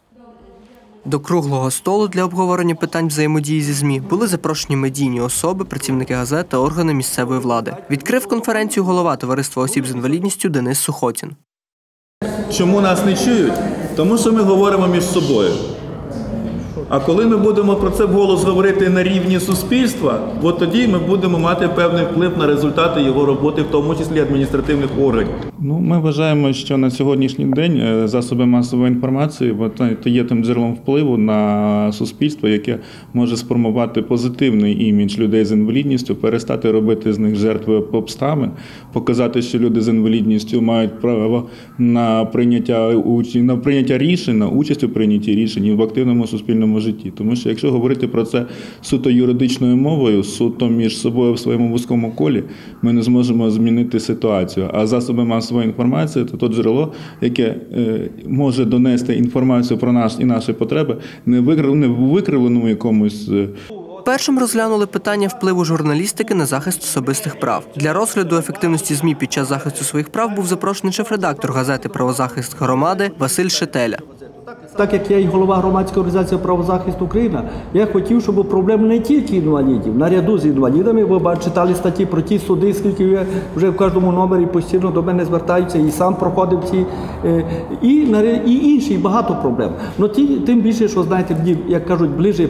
До круглого столу для обговорення питань взаємодії зі ЗМІ були запрошені медійні особи, працівники газет та органи місцевої влади. Відкрив конференцію голова Товариства осіб з інвалідністю Денис Сухотін. Чому нас не чують? Тому що ми говоримо між собою. А коли ми будемо про це вголос говорити на рівні суспільства, от тоді ми будемо мати певний вплив на результати його роботи, в тому числі адміністративних органів. Ми вважаємо, що на сьогоднішній день засоби масової інформації є тим джерелом впливу на суспільство, яке може сформувати позитивний імідж людей з інвалідністю, перестати робити з них жертви обставин, показати, що люди з інвалідністю мають право на прийняття рішень, на участь у прийнятті рішень і в активному суспільному житті. Тому що якщо говорити про це суто юридичною мовою, суто між собою в своєму вузькому колі, ми не зможемо змінити ситуацію. А засоби масової інформації – це те джерело, яке може донести інформацію про нас і наші потреби не в викривленому якомусь. Першим розглянули питання впливу журналістики на захист особистих прав. Для розгляду ефективності ЗМІ під час захисту своїх прав був запрошений шеф-редактор газети «Правозахист громади» Василь Шетеля. Так як я і голова громадської організації «Правозахист Україна», я хотів, щоб проблема не тільки інвалідів. Наряду з інвалідами, ви читали статті про ті суди, скільки вже в кожному номері постійно до мене звертаються, і сам проходив ці, і інші, багато проблем. Но тим більше, що, знаєте, як кажуть, ближче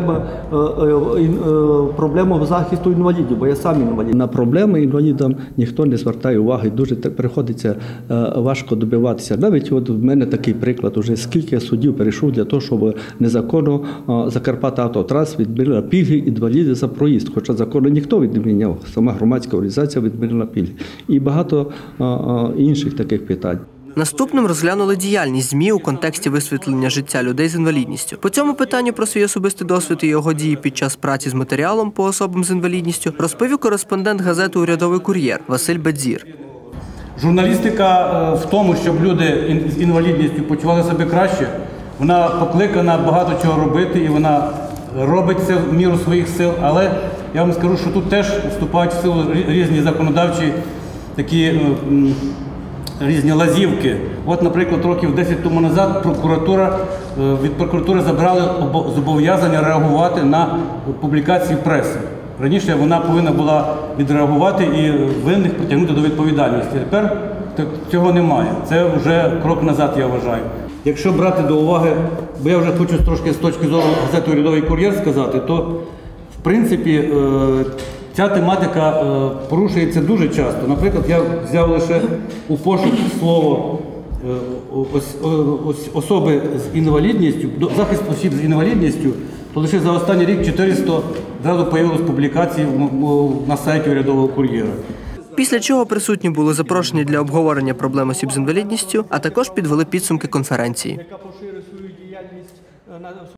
проблема захисту інвалідів, бо я сам інвалід. На проблеми інвалідам ніхто не звертає уваги, дуже приходиться важко добиватися. Навіть от в мене такий приклад, уже скільки судів перейшов для того, щоб незаконно Закарпаття-Автотранс відмінила пільги інвалідів за проїзд, хоча закону ніхто не відміняв, сама громадська організація відмінила пільги. І багато інших таких питань. Наступним розглянули діяльність ЗМІ у контексті висвітлення життя людей з інвалідністю. По цьому питанню про свій особистий досвід і його дії під час праці з матеріалом по особам з інвалідністю розповів кореспондент газети «Урядовий кур'єр» Василь Бадзір. Журналістика в тому, щоб люди з інвалідністю почували себе краще, вона покликана багато чого робити, і вона робить це в міру своїх сил. Але я вам скажу, що тут теж вступають в силу різні законодавчі такі різні лазівки. От, наприклад, років 10 тому назад від прокуратури забрали зобов'язання реагувати на публікації преси. Раніше вона повинна була відреагувати і винних притягнути до відповідальності. Тепер цього немає. Це вже крок назад, я вважаю. Якщо брати до уваги, бо я вже хочу трошки з точки зору газети «Урядовий кур'єр» сказати, то в принципі ця тематика порушується дуже часто. Наприклад, я взяв лише у пошук слово особи з інвалідністю, захист осіб з інвалідністю, то лише за останній рік 400 одразу з'явилось публікацій на сайті «Урядового кур'єра». Після чого присутні були запрошені для обговорення проблем осіб з інвалідністю, а також підвели підсумки конференції.